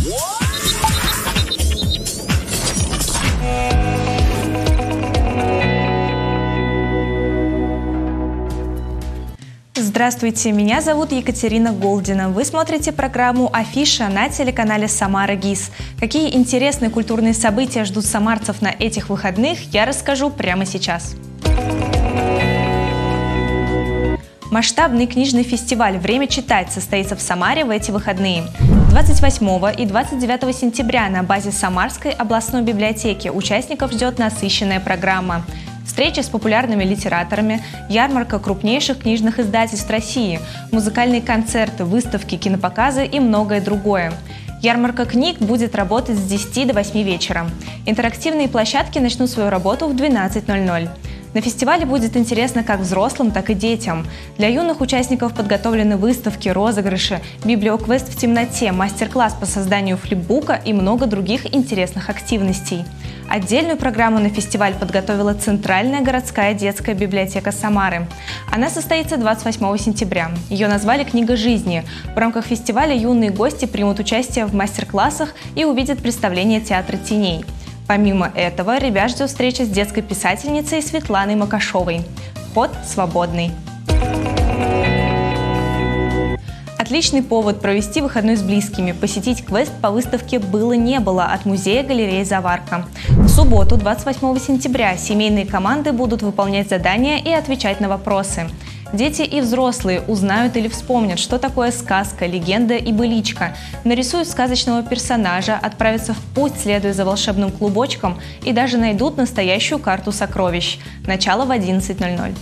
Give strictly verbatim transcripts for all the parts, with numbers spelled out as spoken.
Здравствуйте, меня зовут Екатерина Голдина. Вы смотрите программу «Афиша» на телеканале «Самара ГИС». Какие интересные культурные события ждут самарцев на этих выходных, я расскажу прямо сейчас. Масштабный книжный фестиваль «Время читать» состоится в Самаре в эти выходные. двадцать восьмого и двадцать девятого сентября на базе Самарской областной библиотеки участников ждет насыщенная программа. Встречи с популярными литераторами, ярмарка крупнейших книжных издательств России, музыкальные концерты, выставки, кинопоказы и многое другое. Ярмарка книг будет работать с десяти до восьми вечера. Интерактивные площадки начнут свою работу в двенадцать ноль ноль. На фестивале будет интересно как взрослым, так и детям. Для юных участников подготовлены выставки, розыгрыши, библиоквест в темноте, мастер-класс по созданию флипбука и много других интересных активностей. Отдельную программу на фестиваль подготовила Центральная городская детская библиотека Самары. Она состоится двадцать восьмого сентября. Ее назвали «Книга жизни». В рамках фестиваля юные гости примут участие в мастер-классах и увидят представление театра теней. Помимо этого, ребят ждет встреча с детской писательницей Светланой Макашовой. Вход свободный. Отличный повод провести выходной с близкими, посетить квест по выставке «Было-не было» от музея-галереи «Заварка». В субботу, двадцать восьмого сентября, семейные команды будут выполнять задания и отвечать на вопросы. Дети и взрослые узнают или вспомнят, что такое сказка, легенда и быличка, нарисуют сказочного персонажа, отправятся в путь, следуя за волшебным клубочком, и даже найдут настоящую карту сокровищ. Начало в одиннадцать ноль ноль.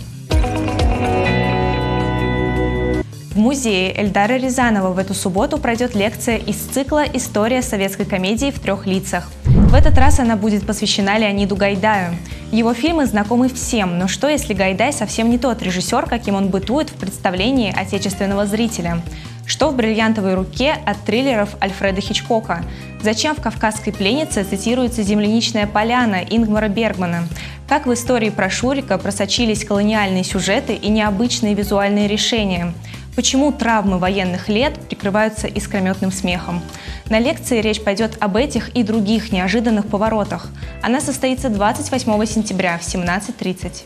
В музее Эльдара Рязанова в эту субботу пройдет лекция из цикла «История советской комедии в трех лицах». В этот раз она будет посвящена Леониду Гайдаю. Его фильмы знакомы всем, но что если Гайдай совсем не тот режиссер, каким он бытует в представлении отечественного зрителя? Что в «Бриллиантовой руке» от триллеров Альфреда Хичкока? Зачем в «Кавказской пленнице» цитируется «Земляничная поляна» Ингмара Бергмана? Как в истории про Шурика просочились колониальные сюжеты и необычные визуальные решения? Почему травмы военных лет прикрываются искрометным смехом? На лекции речь пойдет об этих и других неожиданных поворотах. Она состоится двадцать восьмого сентября в семнадцать тридцать.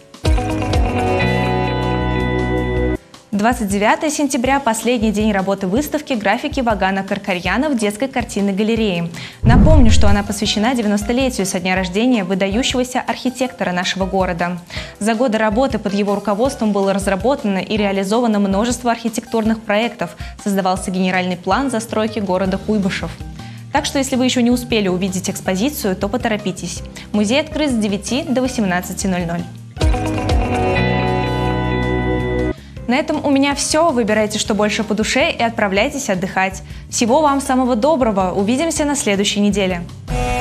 двадцать девятого сентября – последний день работы выставки графики Вагана Каркарьяна в детской картинной галерее. Напомню, что она посвящена девяностолетию со дня рождения выдающегося архитектора нашего города. За годы работы под его руководством было разработано и реализовано множество архитектурных проектов, создавался генеральный план застройки города Куйбышев. Так что, если вы еще не успели увидеть экспозицию, то поторопитесь. Музей открыт с девяти до восемнадцати ноль ноль. На этом у меня все. Выбирайте, что больше по душе, и отправляйтесь отдыхать. Всего вам самого доброго. Увидимся на следующей неделе.